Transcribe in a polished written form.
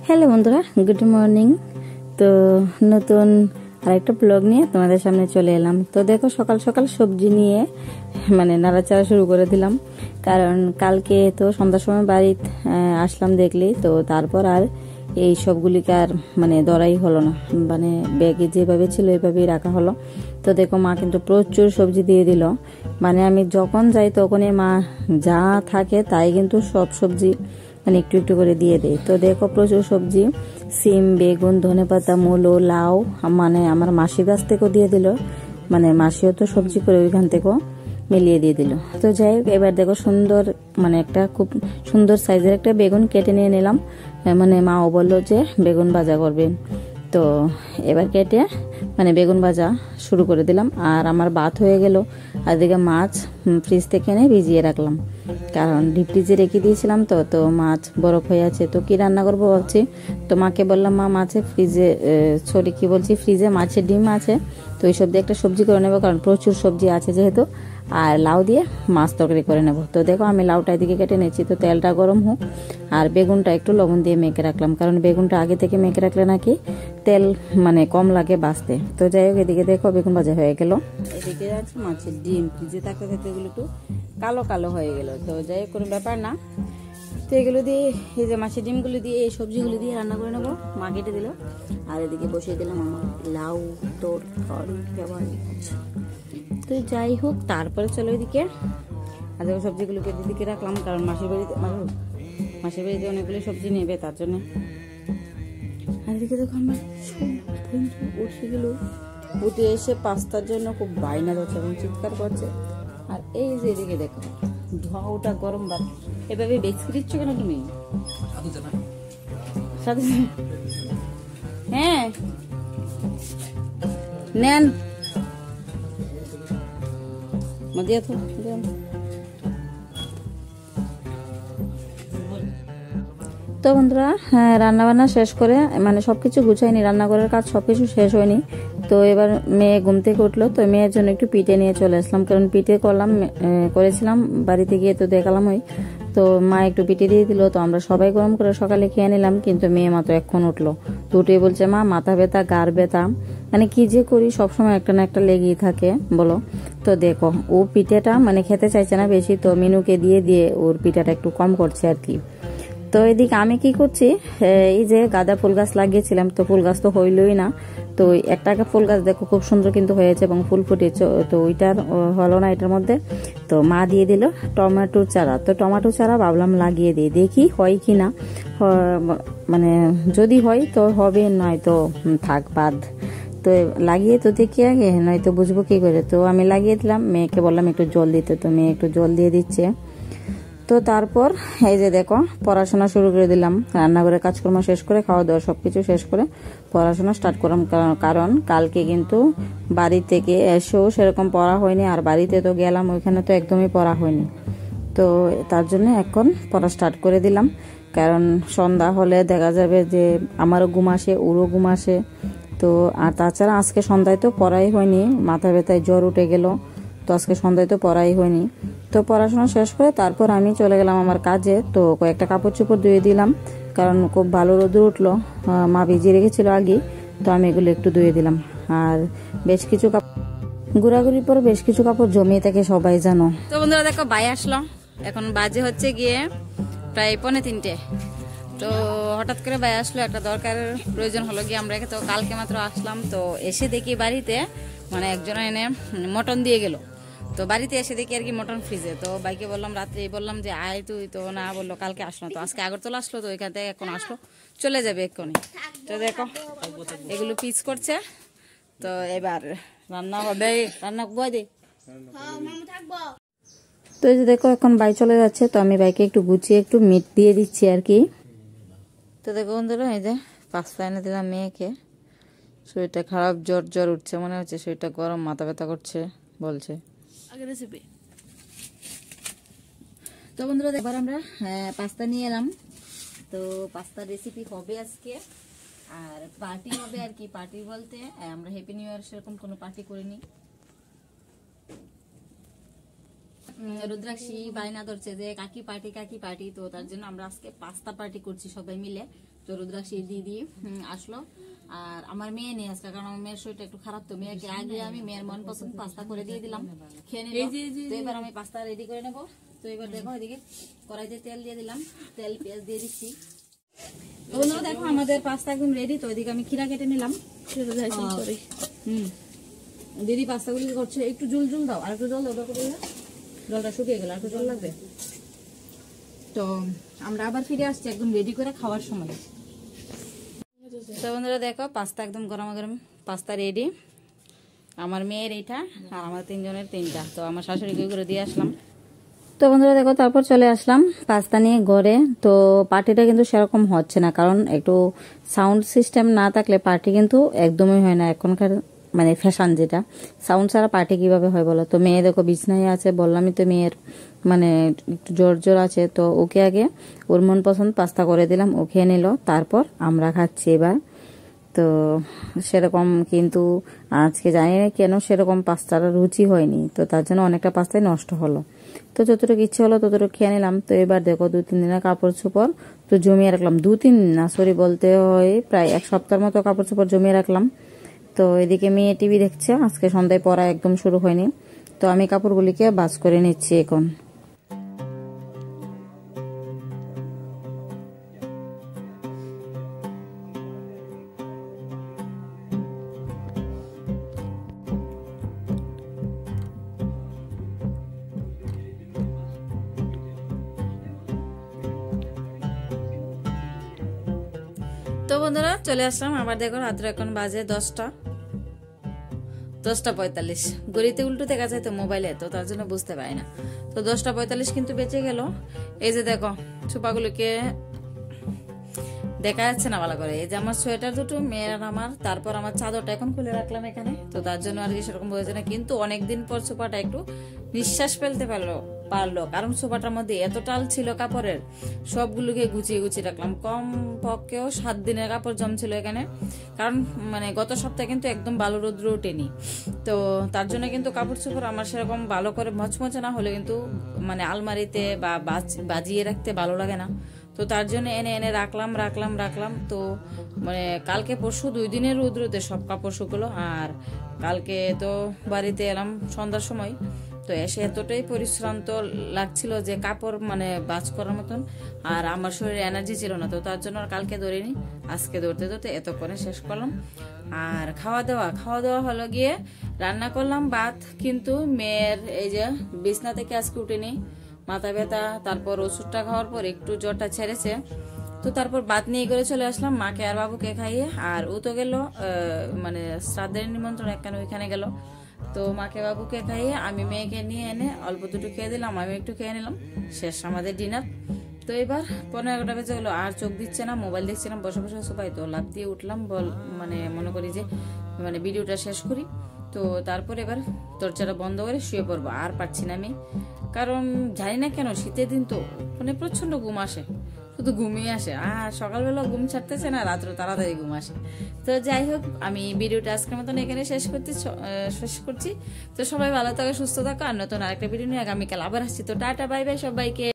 Hello বন্ধুরা, good morning. তো নতুন আরেকটা ব্লগ নিয়ে তোমাদের সামনে চলে এলাম। তো দেখো, সকাল সকাল সবজি নিয়ে নাড়াচাড়া শুরু করে দিলাম, কারণ কালকে তো সন্ধ্যার সময় বাড়ি আসলাম দেখলি, তো তারপর আর এই সবগুলিকে আর ধরাই হলো না, ব্যাগে যেভাবে ছিল এভাবেই রাখা হলো। তো দেখো, মা কিন্তু প্রচুর সবজি দিয়ে দিল। আমি যখন যাই তখনই মা যা থাকে তাই কিন্তু সব সবজি একটু একটু করে দিয়ে দেয়। তো দেখো, প্রচুর সবজি, সিম, বেগুন, ধনেপাতা, মূলো, লাউ আমার মাসির গাছ থেকেও দিয়ে দিল। মাসিও তো সবজি করে ওইখান থেকেও মিলিয়ে দিয়ে দিল। তো যাই হোক, এবার দেখো সুন্দর একটা খুব সুন্দর সাইজের একটা বেগুন কেটে নিয়ে নিলাম। মাও বললো যে বেগুন ভাজা করবেন। তো এবার কেটে বেগুন ভাজা শুরু করে দিলাম। আর আমার ভাত হয়ে গেল, আর এদিকে মাছ ফ্রিজ থেকে এনে ভিজিয়ে রাখলাম, কারণ ডিপ ফ্রিজে রেখে দিয়েছিলাম। তো মাছ বরফ হয়ে আছে। তো কি রান্না করবো ভাবছি। তো মাকে বললাম, মা মাছে ফ্রিজে মাছের ডিম আছে, তো এই সব দিয়ে একটা সবজি করে নেবো, কারণ প্রচুর সবজি আছে যেহেতু। আর লাউ দিয়ে মাছ তরকারি করে নেব। তো দেখো, আমি লাউটা এদিকে কেটে নিচ্ছি। তো তেলটা গরম হোক, আর বেগুনটা একটু লবণ দিয়ে মেখে রাখলাম, কারণ বেগুনটা আগে থেকে মেখে রাখলে নাকি তেল কম লাগে বাঁচতে। তো যাই হোক, এদিকে দেখো বেগুন ভাজা হয়ে গেল। এদিকে আছে মাছের ডিম, ফ্রিজে থাকতে থাকতে এগুলো একটু কালো কালো হয়ে গেল। তো যাই হোক, কোনো ব্যাপার না। তো এগুলো দিয়ে, এই যে মাছের ডিমগুলো দিয়ে এই সবজিগুলো দিয়ে রান্না করে নেবো। মা কেটে দিল, আর এদিকে বসিয়ে দিলাম আমার লাউ তরকারি। তো যাই হোক, তারপরে চলো এদিকে আর দেখো সবজিগুলোকে দিদিকে রাখলাম, কারণ মাসির বাড়িতে অনেকগুলো সবজি নেবে, তার জন্য। আর এদিকে দেখো আমার উঠে গেল, উঠে এসে পাস্তার জন্য খুব বায়না ধরছে এবং চিৎকার করছে। আর এই যে এদিকে দেখো ধোঁয়াটা গরম ভাত, এভাবে বেশি দিচ্ছ কেন তুমি? হ্যাঁ নেন মধ্যে তো বন্ধুরা, রান্না বান্না শেষ করে সবকিছু গুছাইনি, রান্নাঘরের কাজ সবকিছু শেষ হয়নি। তো এবার মেয়ে ঘুম থেকে উঠলো, তো মেয়ের জন্য একটু পিঠে নিয়ে চলে আসলাম, কারণ পিঠে করেছিলাম বাড়িতে গিয়ে, তো দেখালাম ওই। তো মা একটু পিঠে দিয়ে দিল, তো আমরা সবাই গরম করে সকালে খেয়ে নিলাম। কিন্তু মেয়ে মাত্র এখন উঠলো, তো উঠে বলছে, মা মাথা ব্যথা, গার ব্যথা, কি যে করি, সবসময় একটা না একটা লেগেই থাকে বলো। তো দেখো, ও পিঠেটা খেতে চাইছে না বেশি, তো মিনুকে দিয়ে দিয়ে ওর পিঠাটা একটু কম করছে আর কি। তো এদিকে আমি কি করছি, এই যে গাঁদা ফুল গাছ লাগিয়েছিলাম, তো ফুল গাছ তো হইলই না। তো একটা ফুল গাছ দেখো খুব সুন্দর কিন্তু হয়েছে এবং ফুল ফুটেছে, তো ওইটার হলো না এটার মধ্যে। তো মা দিয়ে দিল টমেটোর চারা। তো টমেটো চারা ভাবলাম লাগিয়ে দিই, দেখি হয় কি না। যদি হয় তো হবে, নয় তো থাক বাদ। তো লাগিয়ে তো দেখি আগে, নয়তো বুঝবো কি করে। তো আমি লাগিয়ে দিলাম, মেয়েকে বললাম একটু জল দিতে, তো মেয়ে একটু জল দিয়ে দিচ্ছে। তো তারপর এই যে দেখো, পড়াশোনা শুরু করে দিলাম। রান্নাঘরের কাজকর্ম শেষ করে, খাওয়া দাওয়া সবকিছু শেষ করে পড়াশোনা স্টার্ট করলাম, কারণ কালকে কিন্তু বাড়ি থেকে এসেও সেরকম পড়া হয়নি, আর বাড়িতে তো গেলাম, ওইখানে তো একদমই পড়া হয়নি। তো তার জন্য এখন পড়া স্টার্ট করে দিলাম, কারণ সন্ধ্যা হলে দেখা যাবে যে আমারও ঘুম আসে, ওরও ঘুম আসে। তো আর তাছাড়া আজকে সন্ধ্যায় তো পড়াই হয়নি, মাথা ব্যথায় জ্বর উঠে গেল, তো আজকে সন্ধ্যায় তো পড়াই হয়নি। তো পড়াশোনা শেষ করে তারপর আমি চলে গেলাম আমার কাজে। তো কয়েকটা কাপড় চোপড় ধুয়ে দিলাম, কারণ খুব ভালো রোদ উঠলো, মা ভিজিয়ে রেখেছিল আগে, তো আমি এগুলো একটু ধুয়ে দিলাম। আর বেশ কিছু ঘোরাঘুরির পর বেশ কিছু কাপড় জমিয়ে থাকে, সবাই জানো। তো বন্ধুরা দেখো, ভাই আসলো, এখন বাজে হচ্ছে গিয়ে প্রায় 2:45। তো হঠাৎ করে ভাই আসলো, একটা দরকারের প্রয়োজন হলো গিয়ে, আমরা তো কালকে মাত্র আসলাম। তো এসে দেখি বাড়িতে একজন এনে মটন দিয়ে গেল। তো বাড়িতে এসে দেখি আর কি মটন ফ্রিজে। তো ভাইকে বললাম, রাত্রে বললাম যে আয় তুই, তো না বললো কালকে আসলো। তো আজকে আগরতলা আসলো, তো এখান থেকে এখন আসলো, চলে যাবে এক্ষুনি। তো দেখো এগুলো পিস করছে, তো এবার রান্না হবে, রান্না বয় দে। তো এই যে দেখো, এখন ভাই চলে যাচ্ছে, তো আমি ভাইকে একটু গুছিয়ে একটু মিট দিয়ে দিচ্ছি আর কি। তো দেখো বন্ধুরা, এই যে পাস্তা এনে দিলাম মেয়েকে। শরীরটা খারাপ, জ্বর জ্বর উঠছে মনে হচ্ছে, শরীরটা গরম, মাথা ব্যথা করছে বলছে। রেসিপি তো বন্ধুরা, এবার আমরা পাস্তা নিয়ে এলাম। তো পাস্তার রেসিপি হবে আজকে, আর পার্টি হবে আর কি। পার্টি বলতে আমরা হ্যাপি নিউ ইয়ার সেরকম কোনো পার্টি করিনি। রুদ্রাক্ষী বায়না ধরছে যে কাকি পার্টি, তো তার জন্য আমরা আজকে পাস্তা পার্টি করছি সবাই মিলে। তো রুদ্রাক্ষী দিদি আসলো, আর আমার মেয়ে নিয়ে আসলো, কারণ আমার মেয়ের শরীরটা একটু খারাপ, তো মেয়েকে আগে আমি মেয়ের মন পছন্দ পাস্তা করে দিয়ে দিলাম, খেয়ে নিল। তো এবার আমি পাস্তা রেডি করে নেবো। তো এবার দেখো এদিকে কড়াইতে তেল দিয়ে দিলাম, তেল পেঁয়াজ দিয়ে দিচ্ছি। তো দেখো আমাদের পাস্তা একদম রেডি। তো এদিকে আমি খিরা কেটে নিলাম। দিদি পাস্তা গুলি করছে, একটু জল জল দাও, আর একটু জল দাও, জলটা শুকিয়ে গেল, আর একটু জল লাগবে। তো আমরা আবার ফিরে আসছি একদম রেডি করে খাওয়ার সময়। তো বন্ধুরা দেখো পাস্তা একদম গরম গরম পাস্তা রেডি। আমার মেয়ের এইটা আর আমার তিনজনের তিনটা। তো আমার শাশুড়িকে করে দিয়ে আসলাম। তো বন্ধুরা দেখো তারপর চলে আসলাম পাস্তা নিয়ে ঘরে। তো পার্টিটা কিন্তু সেরকম হচ্ছে না, কারণ একটু সাউন্ড সিস্টেম না থাকলে পার্টি কিন্তু একদমই হয় না। এখনকার মানে ফ্যাশন যেটা, সাউন্ড ছাড়া পার্টি কিভাবে হয় বলো। তো মেয়ে দেখো বিছনায় আছে, বললামই তো মেয়ের মানে একটু জ্বর জ্বর আছে। তো ওকে আগে ওর মন পছন্দ পাস্তা করে দিলাম, ও খেয়ে নিল, তারপর আমরা খাচ্ছি এবার। তো সেরকম কিন্তু আজকে জানি না কেন সেরকম পাস্তার রুচি হয়নি, তো তার জন্য অনেকটা পাস্তাই নষ্ট হলো। তো যতটুকু ইচ্ছে হলো ততটুকু খেয়ে নিলাম। তো এবার দেখো 2-3 দিনের কাপড় চোপড় তো জমিয়ে রাখলাম, 2-3 না সরি বলতে হয় প্রায় 1 সপ্তাহের মতো কাপড় চোপড় জমিয়ে রাখলাম। তো এদিকে মেয়ে টিভি দেখছে, আজকে সন্ধ্যায় পড়া একদম শুরু হয়নি। তো আমি কাপড়গুলিকে ভাঁজ করে নিচ্ছি এখন। তো বন্ধুরা চলে আসলাম আবার, দেখো রাত্রে এখন বাজে 10:45। গড়িতে উল্টো দেখা যায় তো মোবাইলে, তো তার জন্য বুঝতে পারি না। তো 10:45 কিন্তু বেঁচে গেল। এই যে দেখো ছোপাগুলোকে দেখা যাচ্ছে না ভালো করে। এই যে আমার সোয়েটার দুটো মেয়ের আর আমার, তারপর আমার চাদরটা এখন খুলে রাখলাম এখানে। তো তার জন্য আর কি সেরকম বোঝা যায় না, কিন্তু অনেকদিন পর সোফাটা একটু নিঃশ্বাস ফেলতে পারলো, কারণ সোফাটার মধ্যে এত টাল ছিল কাপড়ের, সবগুলোকে গুছিয়ে গুছিয়ে রাখলাম। কম পক্ষেও 7 দিনের কাপড় জমছিল এখানে, কারণ মানে গত সপ্তাহে কিন্তু একদম ভালো রোদ্র ওঠেনি। তো তার জন্য কিন্তু কাপড় চোপড় আমার সেরকম ভালো করে মচমচে না হলে কিন্তু মানে আলমারিতে বা বাজিয়ে রাখতে ভালো লাগে না। তো তার জন্য এনে এনে রাখলাম। তো মানে কালকে পরশু 2 দিনের রৌদ্রতে সব কাপড় শুকলো। আর কালকে তো বাড়িতে এলাম সন্ধ্যার সময়, তো এসে এতটাই পরিশ্রান্ত লাগছিল যে কাপড় মানে বাজ করার মতন, আর আমার শরীরে এনার্জি ছিল না। তো তার জন্য আর কালকে ধরিনি, আজকে ধরতে ধরতে এতক্ষণে শেষ করলাম। আর খাওয়া দাওয়া হলো গিয়ে রান্না করলাম ভাত, কিন্তু মেয়ের এই যে বিছনা থেকে আজকে উঠেনি, মাথা ব্যথা, তারপর ওষুধটা খাওয়ার পর একটু জ্বরটা ছেড়েছে। তো তারপর ভাত নিয়ে করে চলে আসলাম মাকে আর বাবুকে খাইয়ে। আর ও তো গেল মানে শ্রাদ্ধের নিমন্ত্রণ একখানে, ওইখানে গেল। তো মাকে বাবুকে খাইয়ে আমি মেয়েকে নিয়ে এনে অল্প দুটো খেয়ে দিলাম, আমি একটু খেয়ে নিলাম, শেষ আমাদের ডিনার। তো এবার 11:30 বেজে গেলো, আর চোখ দিচ্ছে না, মোবাইল দেখছিলাম বসে বসে সবাই। তো লাফ দিয়ে উঠলাম, মানে মনে করি যে মানে ভিডিওটা শেষ করি। তো তারপর এবার দরজাটা বন্ধ করে শুয়ে পড়বো, আর পারছি না আমি, কারণ জানি না কেন শীতের দিন তো মানে প্রচন্ড ঘুম আসে, শুধু ঘুমিয়ে আসে, আর সকালবেলা ঘুম ছাড়তেছে না, রাত্রে তাড়াতাড়ি ঘুম আসে। তো যাই হোক, আমি ভিডিওটা আজকের মতন এখানে শেষ করছি। তো সবাই ভালো থাকো, সুস্থ থাকো, আর নতুন আরেকটা ভিডিও নিয়ে আগামীকাল আবার আসছি। তো টাটা বাই বাই সবাইকে।